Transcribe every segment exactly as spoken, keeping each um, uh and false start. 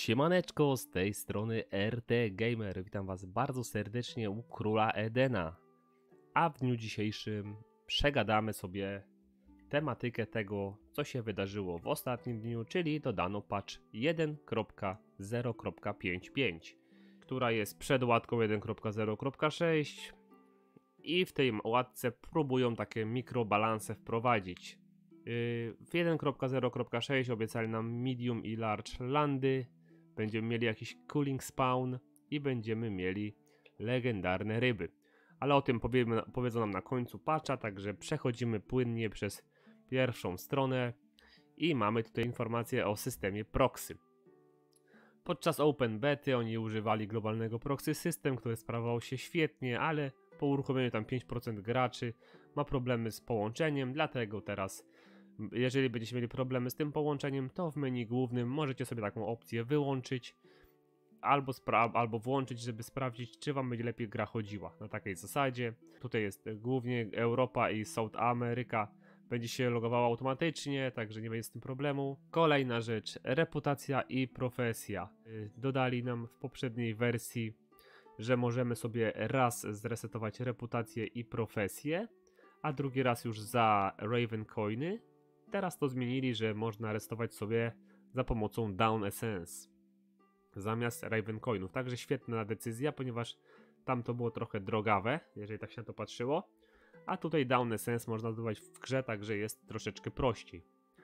Siemaneczko, z tej strony R T Gamer. Witam was bardzo serdecznie u Króla Edena. A w dniu dzisiejszym przegadamy sobie tematykę tego, co się wydarzyło w ostatnim dniu, czyli dodano patch jeden kropka zero kropka pięć pięć, która jest przed łatką jeden kropka zero kropka sześć i w tej łatce próbują takie mikrobalanse wprowadzić. W jeden kropka zero kropka sześć obiecali nam medium i large landy, będziemy mieli jakiś cooling spawn i będziemy mieli legendarne ryby. Ale o tym powiemy, powiedzą nam na końcu patcha, także przechodzimy płynnie przez pierwszą stronę i mamy tutaj informację o systemie proxy. Podczas open bety oni używali globalnego proxy system, który sprawował się świetnie, ale po uruchomieniu tam pięć procent graczy ma problemy z połączeniem, dlatego teraz jeżeli będziecie mieli problemy z tym połączeniem, to w menu głównym możecie sobie taką opcję wyłączyć albo, albo włączyć, żeby sprawdzić, czy wam będzie lepiej gra chodziła. Na takiej zasadzie. Tutaj jest głównie Europa i South America. Będzie się logowała automatycznie, także nie będzie z tym problemu. Kolejna rzecz, reputacja i profesja. Dodali nam w poprzedniej wersji, że możemy sobie raz zresetować reputację i profesję, a drugi raz już za Raven Coiny. Teraz to zmienili, że można resetować sobie za pomocą Down Essence zamiast Raven Coinów. Także świetna decyzja, ponieważ tam to było trochę drogawe, jeżeli tak się na to patrzyło. A tutaj Down Essence można zdobywać w grze, także jest troszeczkę prościej.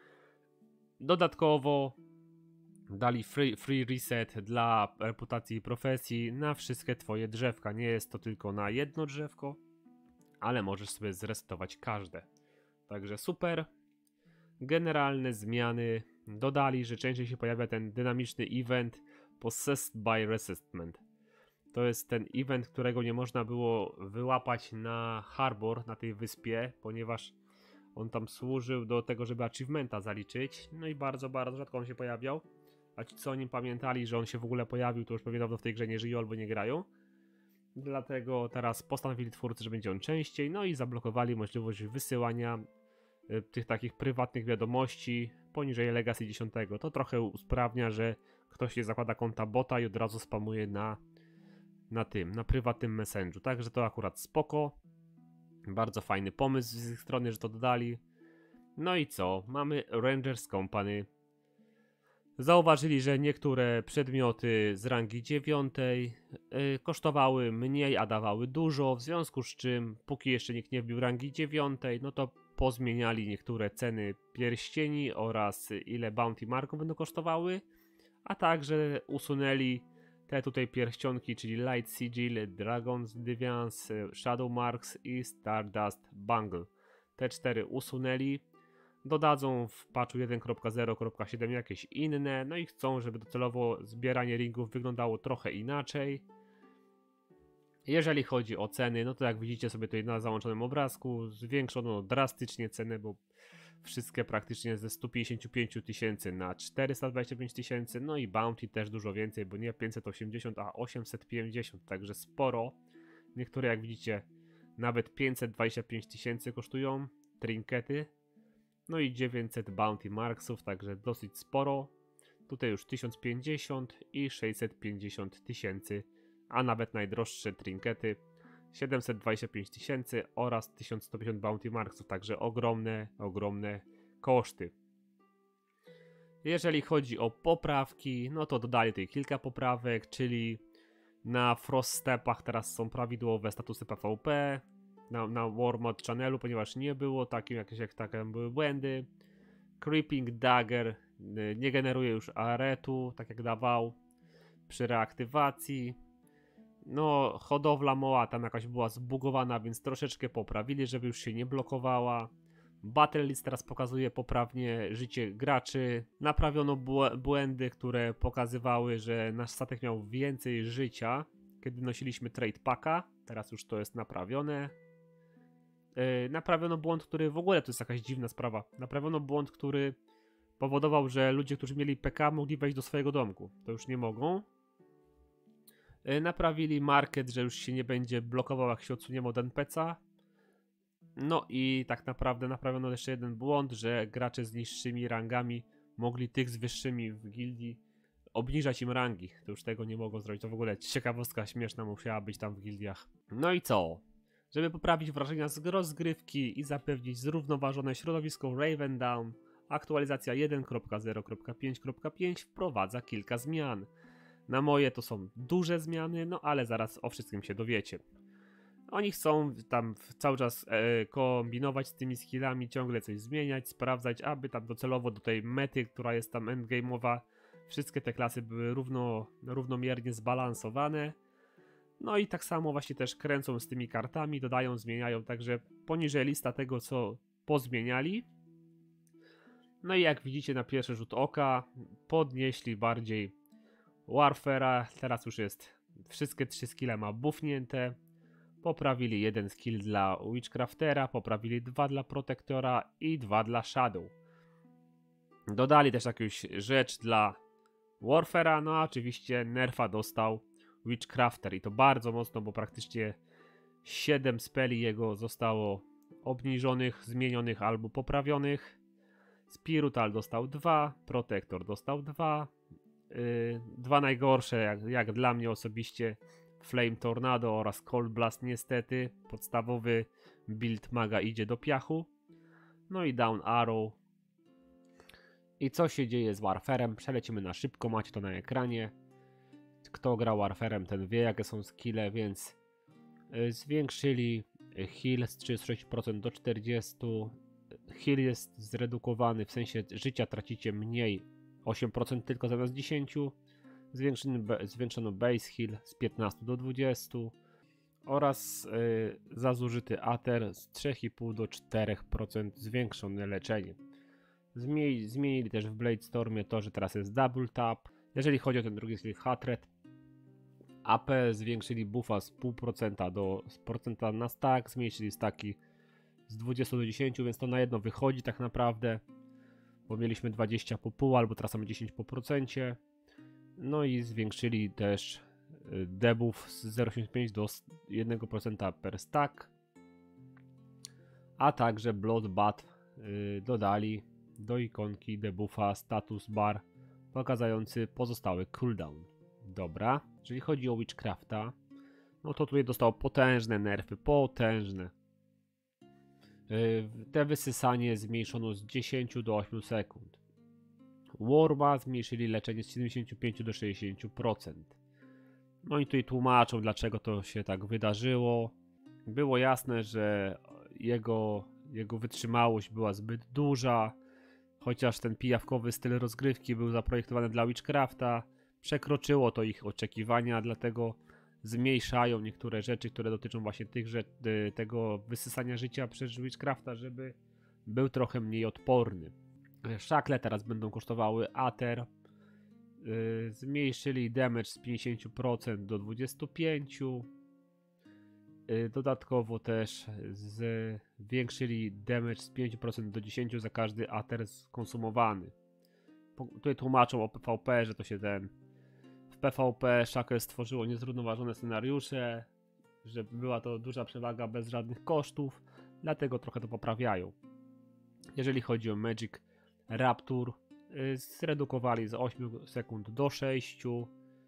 Dodatkowo dali free, free reset dla reputacji i profesji na wszystkie twoje drzewka. Nie jest to tylko na jedno drzewko, ale możesz sobie zresetować każde. Także super. Generalne zmiany dodali, że częściej się pojawia ten dynamiczny event Possessed by Resentment. To jest ten event, którego nie można było wyłapać na Harbor, na tej wyspie, ponieważ on tam służył do tego, żeby achievementa zaliczyć. No i bardzo, bardzo rzadko on się pojawiał. A ci co o nim pamiętali, że on się w ogóle pojawił, to już pewnie dawno w tej grze nie żyją albo nie grają. Dlatego teraz postanowili twórcy, że będzie on częściej, no i zablokowali możliwość wysyłania tych takich prywatnych wiadomości poniżej Legacy dziesięć. To trochę usprawnia, że ktoś nie zakłada konta bota i od razu spamuje na, na tym, na prywatnym messengeru. Także to akurat spoko. Bardzo fajny pomysł z ich strony, że to dodali. No i co? Mamy Rangers Company. Zauważyli, że niektóre przedmioty z rangi dziewiątej yy, kosztowały mniej, a dawały dużo, w związku z czym, póki jeszcze nikt nie wbił rangi dziewiątej, no to pozmieniali niektóre ceny pierścieni oraz ile bounty marków będą kosztowały, a także usunęli te tutaj pierścionki, czyli Light Sigil, Dragon's Deviance, Shadow Marks i Stardust Bangle. Te cztery usunęli. Dodadzą w patchu jeden kropka zero kropka siedem jakieś inne, no i chcą, żeby docelowo zbieranie ringów wyglądało trochę inaczej. Jeżeli chodzi o ceny, no to jak widzicie sobie tutaj na załączonym obrazku, zwiększono drastycznie cenę, bo wszystkie praktycznie ze stu pięćdziesięciu pięciu tysięcy na czterysta dwadzieścia pięć tysięcy, no i bounty też dużo więcej, bo nie pięćset osiemdziesiąt, a osiemset pięćdziesiąt, także sporo. Niektóre jak widzicie nawet pięćset dwadzieścia pięć tysięcy kosztują trinkety. No i dziewięćset bounty marksów, także dosyć sporo. Tutaj już tysiąc pięćdziesiąt i sześćset pięćdziesiąt tysięcy, a nawet najdroższe trinkety siedemset dwadzieścia pięć tysięcy oraz tysiąc sto pięćdziesiąt bounty marksów, także ogromne, ogromne koszty. Jeżeli chodzi o poprawki, no to dodali tutaj kilka poprawek, czyli na Frost Stepach teraz są prawidłowe statusy P V P. Na, na Warmod Channelu, ponieważ nie było takim, jakieś jak takie były błędy. Creeping Dagger nie generuje już aretu, tak jak dawał przy reaktywacji. No, hodowla Moa tam jakaś była zbugowana, więc troszeczkę poprawili, żeby już się nie blokowała. Battle List teraz pokazuje poprawnie życie graczy. Naprawiono błędy, które pokazywały, że nasz statek miał więcej życia, kiedy nosiliśmy Trade Packa. Teraz już to jest naprawione. Yy, naprawiono błąd, który w ogóle to jest jakaś dziwna sprawa. Naprawiono błąd, który powodował, że ludzie, którzy mieli P K, mogli wejść do swojego domku. To już nie mogą. Yy, naprawili market, że już się nie będzie blokował, jak się odsuniemy od N P C-a. No i tak naprawdę naprawiono jeszcze jeden błąd, że gracze z niższymi rangami mogli tych z wyższymi w gildii obniżać im rangi. To już tego nie mogą zrobić. To w ogóle ciekawostka śmieszna musiała być tam w gildiach. No i co? Żeby poprawić wrażenia z rozgrywki i zapewnić zrównoważone środowisko Raven Dawn, aktualizacja jeden kropka zero kropka pięć kropka pięć wprowadza kilka zmian. Na moje to są duże zmiany, no ale zaraz o wszystkim się dowiecie. Oni chcą tam cały czas e, kombinować z tymi skillami, ciągle coś zmieniać, sprawdzać, aby tam docelowo do tej mety, która jest tam endgame'owa, wszystkie te klasy były równo, równomiernie zbalansowane. No i tak samo właśnie też kręcą z tymi kartami, dodają, zmieniają, także poniżej lista tego, co pozmieniali. No i jak widzicie na pierwszy rzut oka, podnieśli bardziej Warfare'a, teraz już jest, wszystkie trzy skille ma buffnięte. Poprawili jeden skill dla Witchcraftera, poprawili dwa dla Protectora i dwa dla Shadow. Dodali też jakąś rzecz dla Warfare'a, no a oczywiście nerfa dostał Witchcrafter i to bardzo mocno, bo praktycznie siedem speli jego zostało obniżonych, zmienionych albo poprawionych. Spiritual dostał dwa, Protector dostał dwa. Yy, dwa najgorsze, jak, jak dla mnie osobiście, Flame Tornado oraz Cold Blast niestety. Podstawowy build maga idzie do piachu. No i Down Arrow. I co się dzieje z Warfarem? Przelecimy na szybko, macie to na ekranie. Kto gra Warfarem, ten wie jakie są skille, więc yy, zwiększyli heal z trzydziestu sześciu procent do czterdziestu procent. Heal jest zredukowany, w sensie życia tracicie mniej, osiem procent tylko zamiast dziesięć procent. Zwiększono base heal z piętnastu do dwudziestu oraz yy, za zużyty Aether z trzy i pół do czterech procent zwiększone leczenie. Zmieni, zmienili też w Bladestormie to, że teraz jest double tap. Jeżeli chodzi o ten drugi skill Hatred, A P zwiększyli buffa z pół procenta do procenta na stack, zmniejszyli staki z dwudziestu do dziesięciu, więc to na jedno wychodzi tak naprawdę, bo mieliśmy dwadzieścia po pół, albo teraz mamy dziesięć po procencie. No i zwiększyli też debuff z zero przecinek pięć do jednego procenta per stack, a także Bloodbath yy, dodali do ikonki debuffa status bar pokazujący pozostały cooldown. Dobra, jeżeli chodzi o Witchcrafta, no to tutaj dostał potężne nerfy, potężne. Yy, te wysysanie zmniejszono z dziesięciu do ośmiu sekund. Worma zmniejszyli leczenie z siedemdziesięciu pięciu do sześćdziesięciu procent. No i tutaj tłumaczą, dlaczego to się tak wydarzyło. Było jasne, że jego, jego wytrzymałość była zbyt duża, chociaż ten pijawkowy styl rozgrywki był zaprojektowany dla Witchcrafta, przekroczyło to ich oczekiwania, dlatego zmniejszają niektóre rzeczy, które dotyczą właśnie tych, że, tego wysysania życia przez Witchcrafta, żeby był trochę mniej odporny. Szakle teraz będą kosztowały Aether. Yy, zmniejszyli damage z pięćdziesięciu procent do dwudziestu pięciu procent. Yy, dodatkowo też zwiększyli damage z pięciu procent do dziesięciu procent za każdy Aether skonsumowany. Po, tutaj tłumaczą o P V P, że to się ten... W P V P Shackle stworzyło niezrównoważone scenariusze, że była to duża przewaga bez żadnych kosztów, dlatego trochę to poprawiają. Jeżeli chodzi o Magic Rapture, yy, zredukowali z ośmiu sekund do sześciu,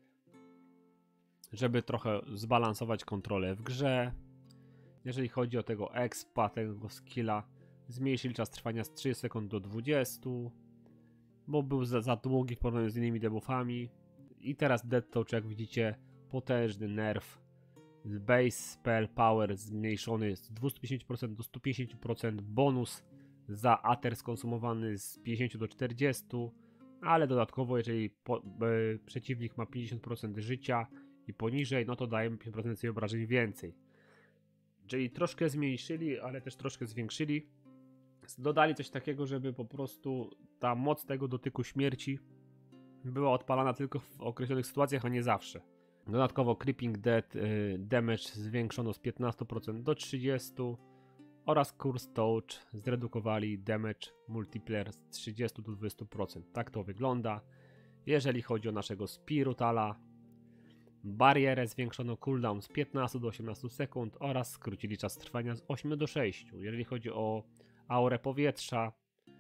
żeby trochę zbalansować kontrolę w grze. Jeżeli chodzi o tego expa, tego skilla, zmniejszyli czas trwania z trzydziestu sekund do dwudziestu, bo był za, za długi w porównaniu z innymi debuffami. I teraz Death Touch, jak widzicie, potężny nerf. Base Spell Power zmniejszony z dwustu pięćdziesięciu procent do stu pięćdziesięciu procent, bonus za Aether skonsumowany z pięćdziesięciu do czterdziestu, ale dodatkowo jeżeli po, e, przeciwnik ma pięćdziesiąt procent życia i poniżej, no to dajemy pięć procent obrażeń więcej. Czyli troszkę zmniejszyli, ale też troszkę zwiększyli. Dodali coś takiego, żeby po prostu ta moc tego dotyku śmierci była odpalana tylko w określonych sytuacjach, a nie zawsze. Dodatkowo Creeping Death y, damage zwiększono z piętnastu procent do trzydziestu procent oraz Curse Touch zredukowali damage multiplier z trzydziestu do dwudziestu procent. Tak to wygląda. Jeżeli chodzi o naszego Spirituala, barierę zwiększono cooldown z piętnastu do osiemnastu sekund oraz skrócili czas trwania z ośmiu do sześciu. Jeżeli chodzi o aurę powietrza,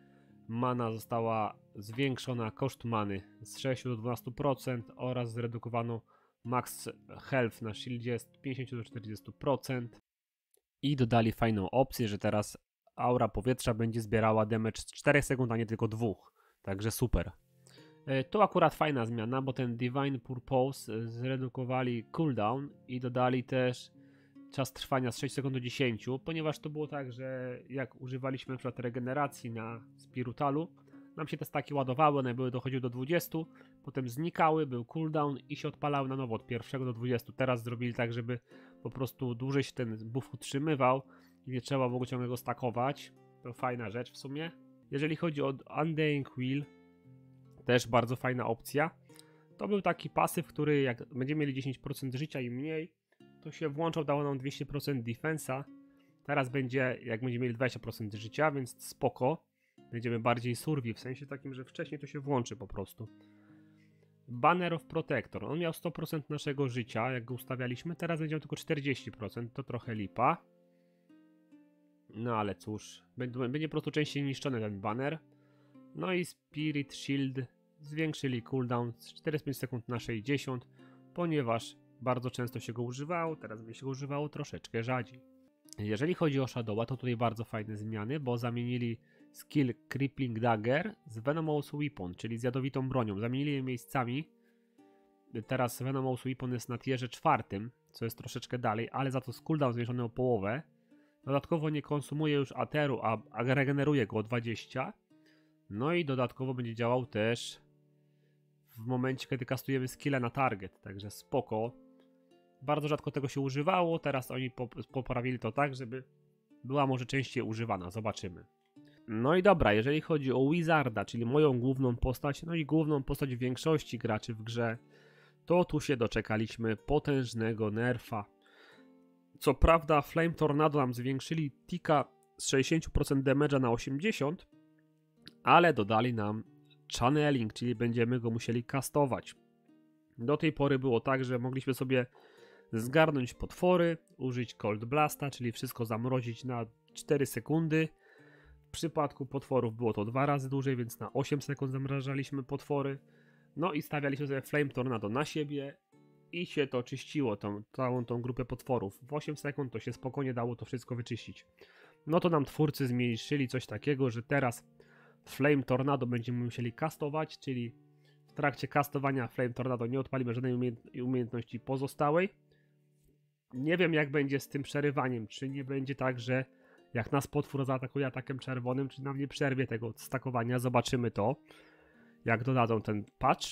Mana została zwiększona, koszt many z sześciu do dwunastu procent oraz zredukowano max health na shieldzie z pięćdziesięciu do czterdziestu procent. I dodali fajną opcję, że teraz aura powietrza będzie zbierała damage z czterech sekund, a nie tylko dwóch. Także super. To akurat fajna zmiana, bo ten Divine Purpose zredukowali cooldown i dodali też czas trwania z sześciu sekund do dziesięciu, ponieważ to było tak, że jak używaliśmy np. regeneracji na Spirutalu, nam się te staki ładowały, one były dochodziły do dwudziestu, potem znikały, był cooldown i się odpalały na nowo od pierwszego do dwudziestu. Teraz zrobili tak, żeby po prostu dłużej się ten buff utrzymywał i nie trzeba było ciągle go stakować. To fajna rzecz w sumie. Jeżeli chodzi o Undying Wheel, też bardzo fajna opcja. To był taki pasyw, który jak będziemy mieli dziesięć procent życia i mniej, to się włączał, dało nam dwieście procent defensa. Teraz będzie, jak będziemy mieli dwadzieścia procent życia, więc spoko. Będziemy bardziej survi, w sensie takim, że wcześniej to się włączy po prostu. Banner of Protector. On miał sto procent naszego życia, jak go ustawialiśmy. Teraz będzie miał tylko czterdzieści procent, to trochę lipa. No ale cóż, będzie po prostu częściej niszczony ten banner. No i Spirit Shield zwiększyli cooldown z czterdzieści pięć sekund na sześćdziesiąt, ponieważ bardzo często się go używało, teraz będzie się go używało troszeczkę rzadziej. Jeżeli chodzi o Shadowa, to tutaj bardzo fajne zmiany, bo zamienili skill Crippling Dagger z Venomous Weapon, czyli z jadowitą bronią. Zamienili je miejscami. Teraz Venomous Weapon jest na tierze czwartym, co jest troszeczkę dalej, ale za to z cooldown zwiększony o połowę. Dodatkowo nie konsumuje już ateru, a, a regeneruje go o dwadzieścia. No i dodatkowo będzie działał też w momencie, kiedy kastujemy skilla na target, także spoko. Bardzo rzadko tego się używało, teraz oni poprawili to tak, żeby była może częściej używana, zobaczymy. No i dobra, jeżeli chodzi o Wizarda, czyli moją główną postać, no i główną postać większości graczy w grze, to tu się doczekaliśmy potężnego nerfa. Co prawda Flame Tornado nam zwiększyli tika z sześćdziesiąt procent damage'a na osiemdziesiąt procent, ale dodali nam channeling, czyli będziemy go musieli castować. Do tej pory było tak, że mogliśmy sobie zgarnąć potwory, użyć Cold Blasta, czyli wszystko zamrozić na cztery sekundy. W przypadku potworów było to dwa razy dłużej, więc na osiem sekund zamrażaliśmy potwory. No i stawialiśmy sobie Flame Tornado na siebie i się to czyściło, tą, całą tą grupę potworów. W osiem sekund to się spokojnie dało to wszystko wyczyścić. No to nam twórcy zmniejszyli coś takiego, że teraz Flame Tornado będziemy musieli castować, czyli w trakcie castowania Flame Tornado nie odpalimy żadnej umiejętności pozostałej. Nie wiem jak będzie z tym przerywaniem, czy nie będzie tak, że jak nas potwór zaatakuje atakiem czerwonym, czy nam nie przerwie tego stakowania, zobaczymy to, jak dodadzą ten patch.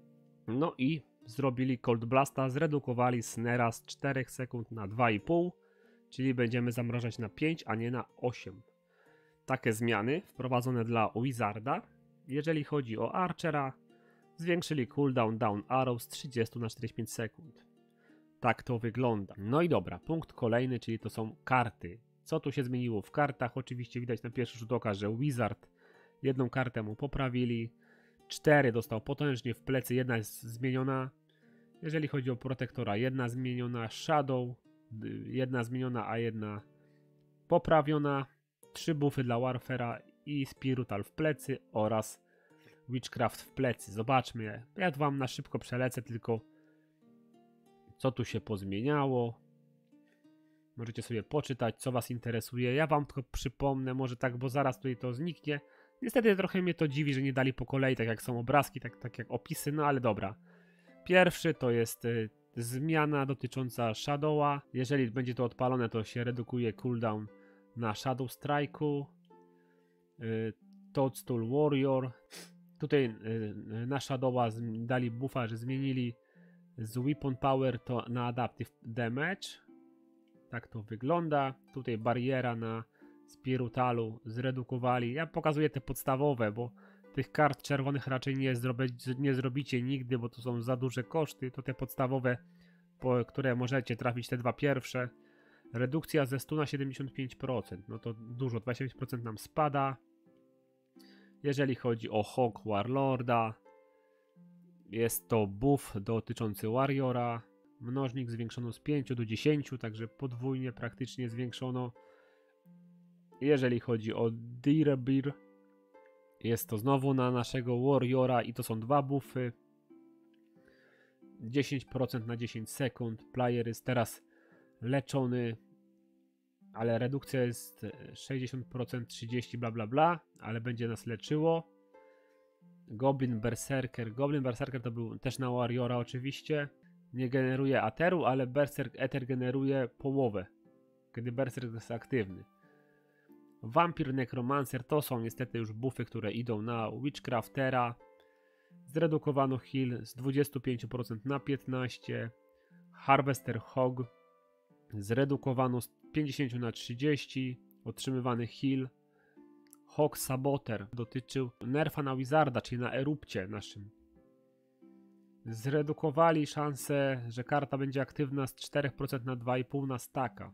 No i zrobili Cold Blasta, zredukowali snera z czterech sekund na dwa i pół, czyli będziemy zamrażać na pięć, a nie na osiem. Takie zmiany wprowadzone dla Wizarda. Jeżeli chodzi o Archera, zwiększyli cooldown down arrow z trzydziestu na czterdzieści pięć sekund. Tak to wygląda. No i dobra, punkt kolejny, czyli to są karty. Co tu się zmieniło w kartach? Oczywiście widać na pierwszy rzut oka, że Wizard jedną kartę mu poprawili. cztery dostał potężnie w plecy, jedna jest zmieniona. Jeżeli chodzi o Protektora, jedna zmieniona. Shadow, jedna zmieniona, a jedna poprawiona. Trzy buffy dla Warfare'a i Spiritual w plecy oraz Witchcraft w plecy. Zobaczmy, ja tu wam na szybko przelecę tylko co tu się pozmieniało. Możecie sobie poczytać, co was interesuje. Ja wam tylko przypomnę, może tak, bo zaraz tutaj to zniknie. Niestety trochę mnie to dziwi, że nie dali po kolei, tak jak są obrazki, tak, tak jak opisy, no ale dobra. Pierwszy to jest y, zmiana dotycząca Shadowa. Jeżeli będzie to odpalone, to się redukuje cooldown na Shadow Strike'u. Y, Toadstool Warrior. Tutaj y, na Shadowa dali buffa, że zmienili z Weapon Power to na Adaptive Damage. Tak to wygląda. Tutaj bariera na Spirutalu zredukowali. Ja pokazuję te podstawowe, bo tych kart czerwonych raczej nie, zrobi, nie zrobicie nigdy, bo to są za duże koszty. To te podstawowe, po które możecie trafić, te dwa pierwsze. Redukcja ze stu na siedemdziesiąt pięć procent. No to dużo, dwadzieścia pięć procent nam spada. Jeżeli chodzi o Hawk Warlorda, jest to buff dotyczący Warriora. Mnożnik zwiększono z pięciu do dziesięciu, także podwójnie praktycznie zwiększono. Jeżeli chodzi o Direbir, Jest to znowu na naszego Warriora i to są dwa buffy. dziesięć procent na dziesięć sekund. Player jest teraz leczony, ale redukcja jest sześćdziesiąt procent, trzydzieści bla bla bla, ale będzie nas leczyło. Goblin Berserker. Goblin Berserker to był też na Warriora oczywiście. Nie generuje Ateru, ale Berserk Ether generuje połowę, kiedy Berserk jest aktywny. Vampir Necromancer to są niestety już buffy, które idą na Witchcraftera. Zredukowano heal z dwudziestu pięciu procent na piętnaście procent. Harvester Hog zredukowano z pięćdziesięciu na trzydzieści procent. Otrzymywany heal. Hog Saboter dotyczył nerfa na Wizarda, czyli na erupcie naszym. Zredukowali szansę, że karta będzie aktywna z czterech procent na dwa i pół procent na staka.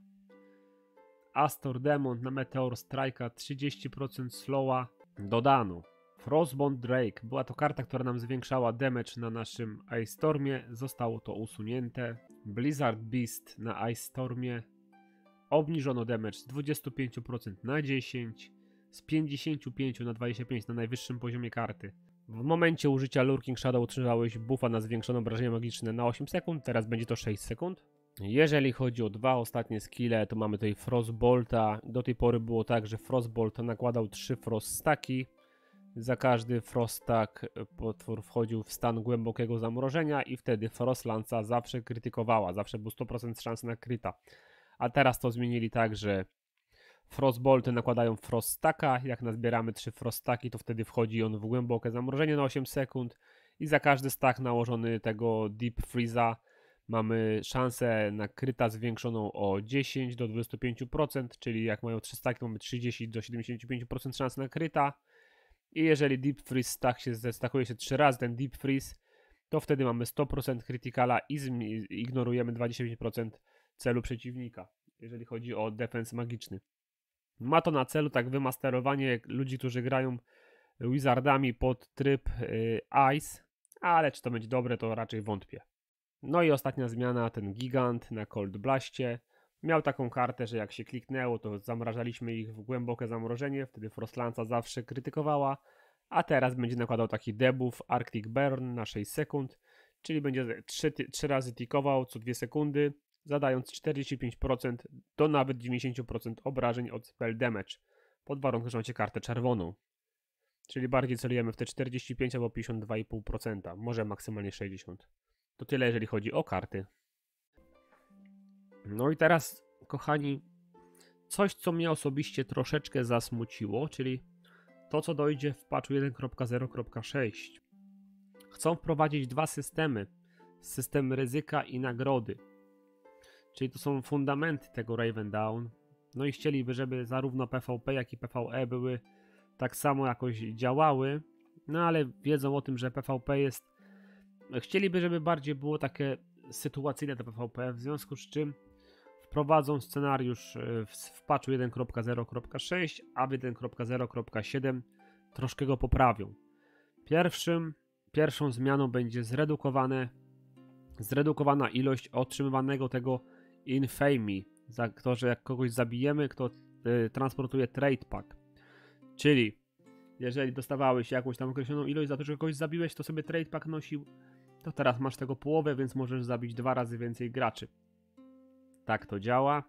Astor Demon na Meteor Strike'a trzydzieści procent slowa dodano. Frostbond Drake, była to karta, która nam zwiększała damage na naszym Ice Stormie, zostało to usunięte. Blizzard Beast na Ice Stormie obniżono damage z dwudziestu pięciu procent na dziesięć procent, z pięćdziesięciu pięciu na dwadzieścia pięć procent na najwyższym poziomie karty. W momencie użycia Lurking Shadow otrzymałeś buffa na zwiększone obrażenia magiczne na osiem sekund, teraz będzie to sześć sekund. Jeżeli chodzi o dwa ostatnie skille, to mamy tutaj Frostbolta. Do tej pory było tak, że Frostbolt nakładał trzy Frost staki. Za każdy Frost stack potwór wchodził w stan głębokiego zamrożenia i wtedy Frostlanca zawsze krytykowała, zawsze był sto procent szans na kryta. A teraz to zmienili tak, że Frostbolty nakładają Frost stacka, jak nazbieramy trzy Frost stacki, to wtedy wchodzi on w głębokie zamrożenie na osiem sekund i za każdy stack nałożony tego Deep Freeza mamy szansę na kryta zwiększoną o dziesięć do dwudziestu pięciu procent, czyli jak mają trzy stacki, to mamy trzydzieści do siedemdziesięciu pięciu procent szans na kryta. I jeżeli Deep Freeze stack się zestakuje się trzy razy, ten Deep Freeze, to wtedy mamy sto procent krytykala i ignorujemy dwadzieścia pięć procent celu przeciwnika, jeżeli chodzi o defense magiczny. Ma to na celu tak wymasterowanie ludzi, którzy grają Wizardami pod tryb yy, Ice, ale czy to będzie dobre, to raczej wątpię. No i ostatnia zmiana, ten Gigant na Cold Blastie. Miał taką kartę, że jak się kliknęło, to zamrażaliśmy ich w głębokie zamrożenie, wtedy Frostlanca zawsze krytykowała, a teraz będzie nakładał taki debuff Arctic Burn na sześć sekund, czyli będzie trzy razy tikował co dwie sekundy, zadając czterdzieści pięć procent do nawet dziewięćdziesiąt procent obrażeń od spell damage, pod warunkiem, że macie kartę czerwoną. Czyli bardziej celujemy w te czterdzieści pięć albo pięćdziesiąt dwa i pół procent, może maksymalnie sześćdziesiąt procent. To tyle, jeżeli chodzi o karty. No i teraz, kochani, coś, co mnie osobiście troszeczkę zasmuciło, czyli to, co dojdzie w patchu jeden kropka zero kropka sześć. Chcą wprowadzić dwa systemy. System ryzyka i nagrody. Czyli to są fundamenty tego Raven Dawn. No i chcieliby, żeby zarówno PvP, jak i PvE były tak samo jakoś działały. No ale wiedzą o tym, że PvP jest... Chcieliby, żeby bardziej było takie sytuacyjne to PvP, w związku z czym wprowadzą scenariusz w, w patchu jeden kropka zero kropka sześć, a w jeden kropka zero kropka siedem troszkę go poprawią. Pierwszym, pierwszą zmianą będzie zredukowane, zredukowana ilość otrzymywanego tego infamy, za to, że jak kogoś zabijemy, kto y, transportuje trade pack. Czyli jeżeli dostawałeś jakąś tam określoną ilość za to, że kogoś zabiłeś, to sobie trade pack nosił, to teraz masz tego połowę, więc możesz zabić dwa razy więcej graczy. Tak to działa.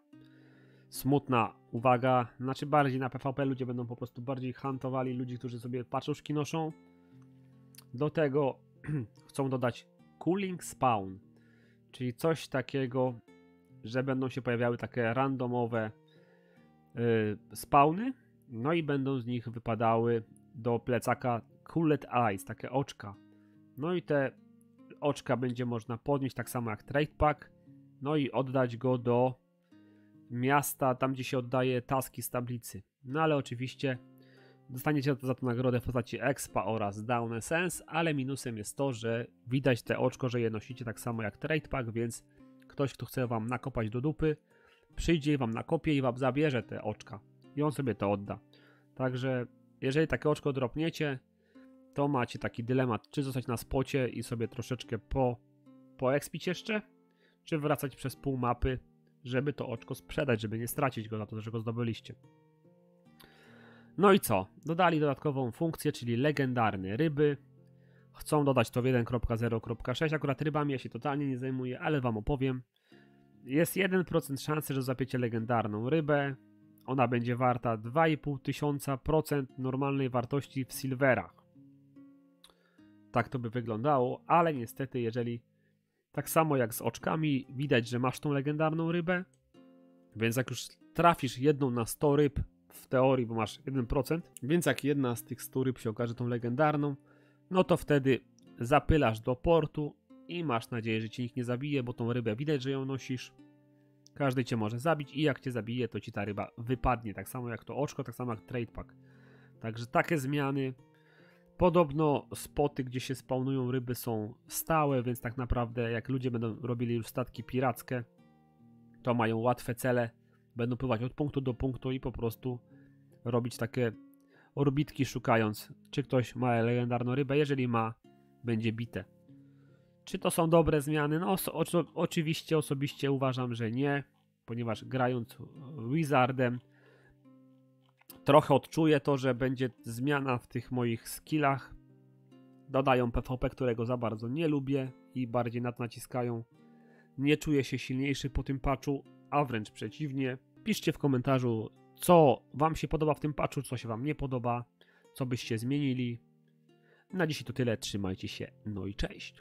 Smutna uwaga, znaczy bardziej na PvP ludzie będą po prostu bardziej huntowali ludzi, którzy sobie paczuszki noszą. Do tego chcą dodać cooling spawn, czyli coś takiego, że będą się pojawiały takie randomowe yy, spawny, no i będą z nich wypadały do plecaka Cooled Eyes, takie oczka. No i te oczka będzie można podnieść tak samo jak trade pack, no i oddać go do miasta, tam gdzie się oddaje taski z tablicy. No ale oczywiście dostaniecie za to nagrodę w postaci expa oraz down essence, ale minusem jest to, że widać te oczko, że je nosicie tak samo jak trade pack, więc ktoś, kto chce wam nakopać do dupy, przyjdzie i wam nakopie i wam zabierze te oczka i on sobie to odda. Także jeżeli takie oczko dropniecie, to macie taki dylemat, czy zostać na spocie i sobie troszeczkę po, poekspić jeszcze, czy wracać przez pół mapy, żeby to oczko sprzedać, żeby nie stracić go za to, że go zdobyliście. No i co? Dodali dodatkową funkcję, czyli legendarne ryby. Chcą dodać to w jeden kropka zero kropka sześć. Akurat rybami ja się totalnie nie zajmuję, ale wam opowiem. Jest jeden procent szansy, że złapiecie legendarną rybę. Ona będzie warta dwa i pół tysiąca procent normalnej wartości w silverach. Tak to by wyglądało, ale niestety jeżeli tak samo jak z oczkami widać, że masz tą legendarną rybę, więc jak już trafisz jedną na sto ryb w teorii, bo masz jeden procent, więc jak jedna z tych stu ryb się okaże tą legendarną, no to wtedy zapylasz do portu i masz nadzieję, że cię nikt nie zabije, bo tą rybę widać, że ją nosisz. Każdy cię może zabić i jak cię zabije, to ci ta ryba wypadnie. Tak samo jak to oczko, tak samo jak trade pack. Także takie zmiany. Podobno spoty, gdzie się spawnują ryby, są stałe, więc tak naprawdę jak ludzie będą robili już statki pirackie, to mają łatwe cele. Będą pływać od punktu do punktu i po prostu robić takie orbitki, szukając, czy ktoś ma legendarną rybę. Jeżeli ma, będzie bite. Czy to są dobre zmiany? No o, oczywiście osobiście uważam, że nie, ponieważ grając Wizardem trochę odczuję to, że będzie zmiana w tych moich skillach. Dodają P V P, którego za bardzo nie lubię i bardziej na to naciskają. Nie czuję się silniejszy po tym patchu, a wręcz przeciwnie. Piszcie w komentarzu, co wam się podoba w tym patchu, co się wam nie podoba, co byście zmienili. Na dzisiaj to tyle, trzymajcie się, no i cześć.